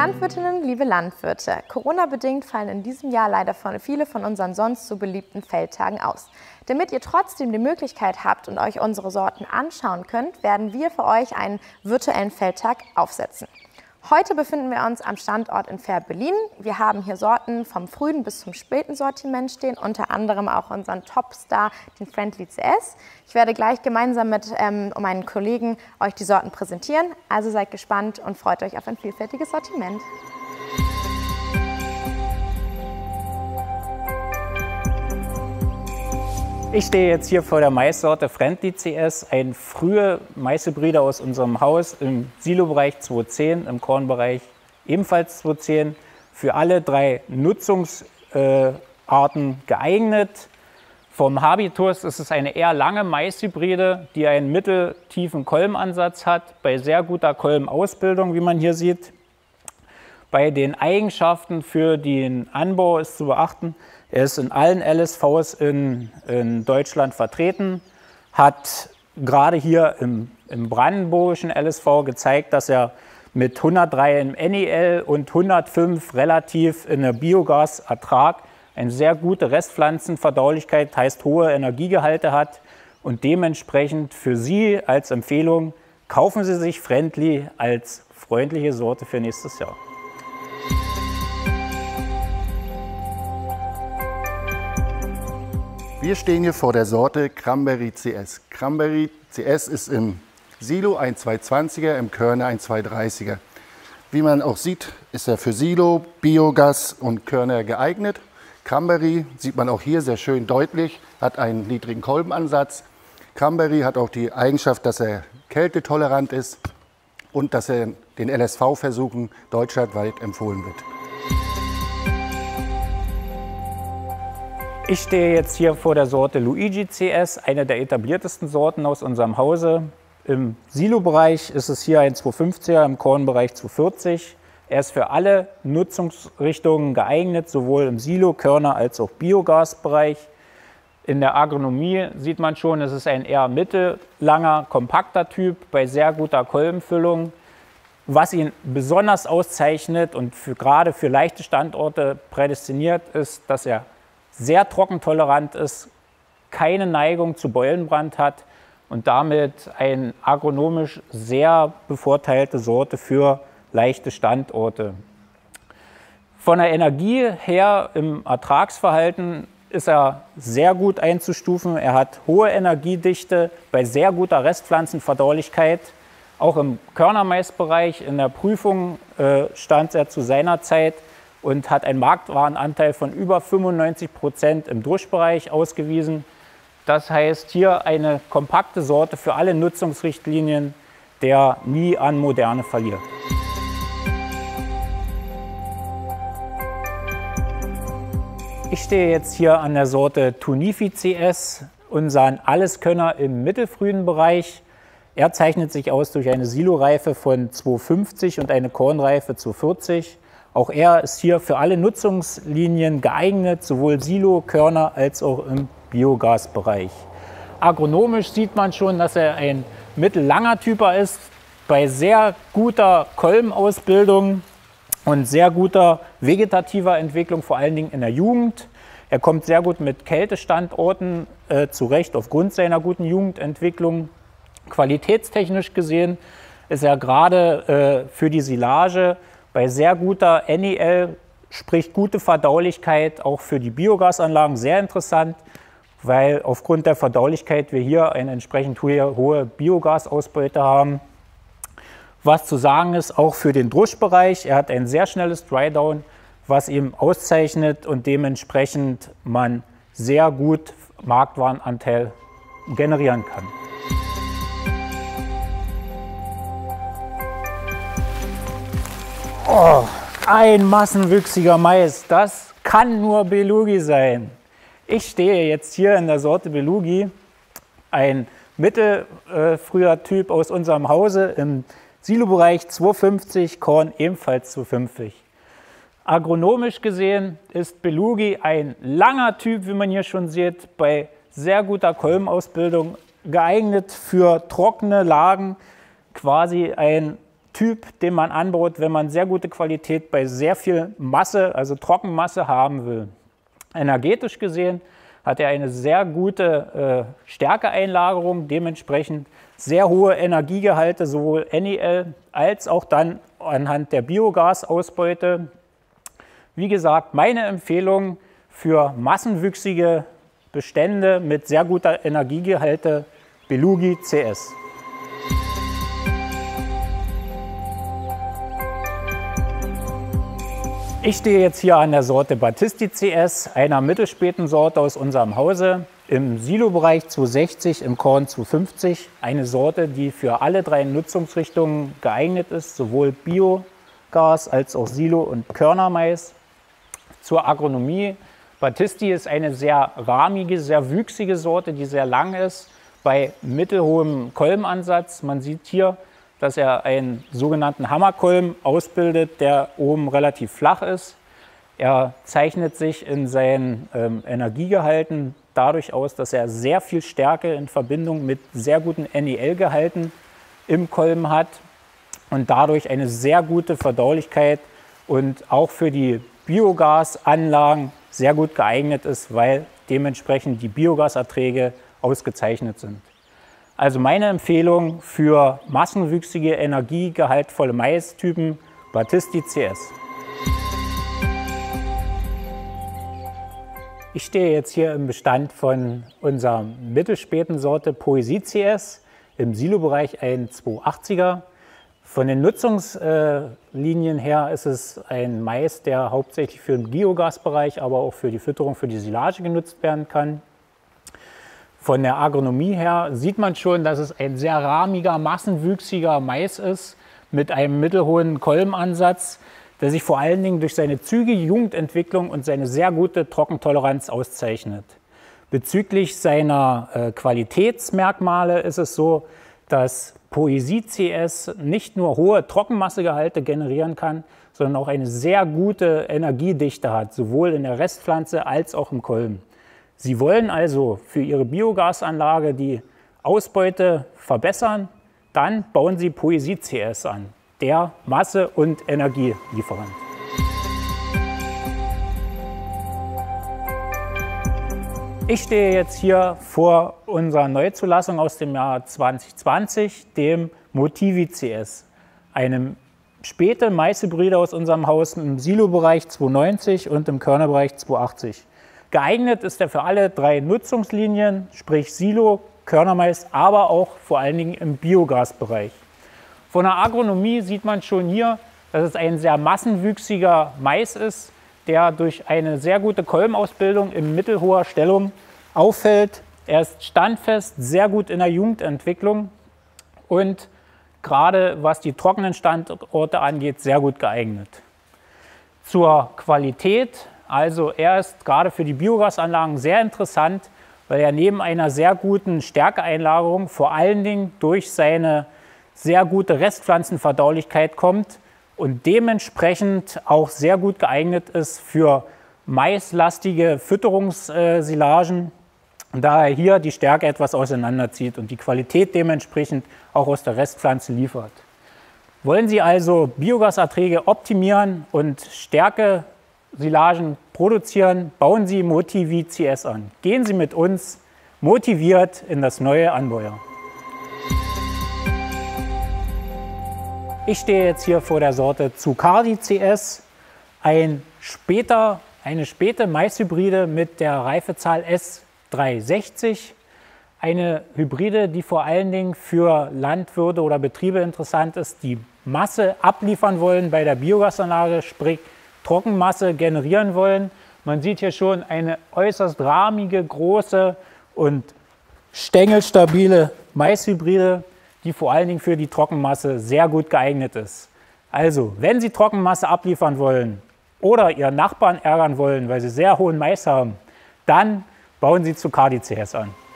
Landwirtinnen, liebe Landwirte, Corona-bedingt fallen in diesem Jahr leider viele von unseren sonst so beliebten Feldtagen aus. Damit ihr trotzdem die Möglichkeit habt und euch unsere Sorten anschauen könnt, werden wir für euch einen virtuellen Feldtag aufsetzen. Heute befinden wir uns am Standort in Fehrbellin. Wir haben hier Sorten vom frühen bis zum späten Sortiment stehen, unter anderem auch unseren Topstar, den Friendly CS. Ich werde gleich gemeinsam mit meinen Kollegen euch die Sorten präsentieren. Also seid gespannt und freut euch auf ein vielfältiges Sortiment. Ich stehe jetzt hier vor der Maissorte Friendly CS, eine frühe Maishybride aus unserem Haus im Silobereich 210, im Kornbereich ebenfalls 210, für alle drei Nutzungsarten geeignet. Vom Habitus ist es eine eher lange Maishybride, die einen mitteltiefen Kolbenansatz hat, bei sehr guter Kolbenausbildung, wie man hier sieht. Bei den Eigenschaften für den Anbau ist zu beachten, er ist in allen LSVs in Deutschland vertreten, hat gerade hier im brandenburgischen LSV gezeigt, dass er mit 103 im NEL und 105 relativ in der Biogasertrag eine sehr gute Restpflanzenverdaulichkeit, heißt hohe Energiegehalte hat und dementsprechend für Sie als Empfehlung, kaufen Sie sich Friendly als freundliche Sorte für nächstes Jahr. Wir stehen hier vor der Sorte Cranberry CS. Cranberry CS ist im Silo ein 220er, im Körner ein 230er. Wie man auch sieht, ist er für Silo, Biogas und Körner geeignet. Cranberry sieht man auch hier sehr schön deutlich, hat einen niedrigen Kolbenansatz. Cranberry hat auch die Eigenschaft, dass er kältetolerant ist und dass er den LSV-Versuchen deutschlandweit empfohlen wird. Ich stehe jetzt hier vor der Sorte Luigi CS, eine der etabliertesten Sorten aus unserem Hause. Im Silo-Bereich ist es hier ein 250er, im Kornbereich 240. Er ist für alle Nutzungsrichtungen geeignet, sowohl im Silo-, Körner- als auch Biogasbereich. In der Agronomie sieht man schon, es ist ein eher mittellanger, kompakter Typ bei sehr guter Kolbenfüllung. Was ihn besonders auszeichnet und gerade für leichte Standorte prädestiniert ist, dass er sehr trockentolerant ist, keine Neigung zu Beulenbrand hat und damit eine agronomisch sehr bevorteilte Sorte für leichte Standorte. Von der Energie her im Ertragsverhalten ist er sehr gut einzustufen. Er hat hohe Energiedichte bei sehr guter Restpflanzenverdaulichkeit. Auch im Körnermaisbereich in der Prüfung stand er zu seiner Zeit und hat einen Marktwarenanteil von über 95% im Durchbereich ausgewiesen. Das heißt, hier eine kompakte Sorte für alle Nutzungsrichtlinien, der nie an Moderne verliert. Ich stehe jetzt hier an der Sorte Tunifi CS, unseren Alleskönner im mittelfrühen Bereich. Er zeichnet sich aus durch eine Siloreife von 250 und eine Kornreife 240. Auch er ist hier für alle Nutzungslinien geeignet, sowohl Silo, Körner als auch im Biogasbereich. Agronomisch sieht man schon, dass er ein mittellanger Typer ist, bei sehr guter Kolbenausbildung und sehr guter vegetativer Entwicklung, vor allen Dingen in der Jugend. Er kommt sehr gut mit Kältestandorten zurecht aufgrund seiner guten Jugendentwicklung. Qualitätstechnisch gesehen ist er gerade für die Silage bei sehr guter NEL, sprich gute Verdaulichkeit, auch für die Biogasanlagen sehr interessant, weil aufgrund der Verdaulichkeit wir hier eine entsprechend hohe Biogasausbeute haben. Was zu sagen ist, auch für den Druschbereich, er hat ein sehr schnelles Drydown, was ihm auszeichnet und dementsprechend man sehr gut Marktwarenanteil generieren kann. Oh, ein massenwüchsiger Mais, das kann nur Belugi sein. Ich stehe jetzt hier in der Sorte Belugi, ein mittelfrüher Typ aus unserem Hause im Silobereich 250, Korn ebenfalls 250. Agronomisch gesehen ist Belugi ein langer Typ, wie man hier schon sieht, bei sehr guter Kolbenausbildung, geeignet für trockene Lagen, quasi ein Typ, den man anbaut, wenn man sehr gute Qualität bei sehr viel Masse, also Trockenmasse haben will. Energetisch gesehen hat er eine sehr gute Stärkeeinlagerung, dementsprechend sehr hohe Energiegehalte, sowohl NEL als auch dann anhand der Biogasausbeute. Wie gesagt, meine Empfehlung für massenwüchsige Bestände mit sehr guter Energiegehalte, Belugi CS. Ich stehe jetzt hier an der Sorte Battisti CS, einer mittelspäten Sorte aus unserem Hause, im Silo-Bereich 260, im Korn 250. Eine Sorte, die für alle drei Nutzungsrichtungen geeignet ist, sowohl Biogas als auch Silo- und Körnermais. Zur Agronomie. Battisti ist eine sehr rahmige, sehr wüchsige Sorte, die sehr lang ist, bei mittelhohem Kolbenansatz. Man sieht hier, dass er einen sogenannten Hammerkolben ausbildet, der oben relativ flach ist. Er zeichnet sich in seinen Energiegehalten dadurch aus, dass er sehr viel Stärke in Verbindung mit sehr guten NEL-Gehalten im Kolben hat und dadurch eine sehr gute Verdaulichkeit und auch für die Biogasanlagen sehr gut geeignet ist, weil dementsprechend die Biogaserträge ausgezeichnet sind. Also meine Empfehlung für massenwüchsige, energiegehaltvolle Maistypen Battisti CS. Ich stehe jetzt hier im Bestand von unserer mittelspäten Sorte Poesie CS, im Silo-Bereich ein 280er. Von den Nutzungslinien her ist es ein Mais, der hauptsächlich für den Biogasbereich, aber auch für die Fütterung, für die Silage genutzt werden kann. Von der Agronomie her sieht man schon, dass es ein sehr rahmiger, massenwüchsiger Mais ist, mit einem mittelhohen Kolbenansatz, der sich vor allen Dingen durch seine zügige Jugendentwicklung und seine sehr gute Trockentoleranz auszeichnet. Bezüglich seiner Qualitätsmerkmale ist es so, dass Poesie CS nicht nur hohe Trockenmassegehalte generieren kann, sondern auch eine sehr gute Energiedichte hat, sowohl in der Restpflanze als auch im Kolben. Sie wollen also für Ihre Biogasanlage die Ausbeute verbessern, dann bauen Sie Poesie CS an, der Masse- und Energielieferant. Ich stehe jetzt hier vor unserer Neuzulassung aus dem Jahr 2020, dem Motivi CS, einem späte Maishybride aus unserem Haus im Silo-Bereich 290 und im Körnerbereich 280. Geeignet ist er für alle drei Nutzungslinien, sprich Silo, Körnermais, aber auch vor allen Dingen im Biogasbereich. Von der Agronomie sieht man schon hier, dass es ein sehr massenwüchsiger Mais ist, der durch eine sehr gute Kolbenausbildung in mittelhoher Stellung auffällt. Er ist standfest, sehr gut in der Jugendentwicklung und gerade was die trockenen Standorte angeht, sehr gut geeignet. Zur Qualität. Also er ist gerade für die Biogasanlagen sehr interessant, weil er neben einer sehr guten Stärkeeinlagerung vor allen Dingen durch seine sehr gute Restpflanzenverdaulichkeit kommt und dementsprechend auch sehr gut geeignet ist für maislastige Fütterungssilagen, da er hier die Stärke etwas auseinanderzieht und die Qualität dementsprechend auch aus der Restpflanze liefert. Wollen Sie also Biogaserträge optimieren und Stärke-Silagen produzieren, bauen Sie Motivi CS an. Gehen Sie mit uns motiviert in das neue Anbaujahr. Ich stehe jetzt hier vor der Sorte Zuccardi CS, eine späte Maishybride mit der Reifezahl S360. Eine Hybride, die vor allen Dingen für Landwirte oder Betriebe interessant ist, die Masse abliefern wollen bei der Biogasanlage, sprich Trockenmasse generieren wollen. Man sieht hier schon eine äußerst rahmige, große und stängelstabile Maishybride, die vor allen Dingen für die Trockenmasse sehr gut geeignet ist. Also, wenn Sie Trockenmasse abliefern wollen oder Ihren Nachbarn ärgern wollen, weil Sie sehr hohen Mais haben, dann bauen Sie Zuccardi CS an.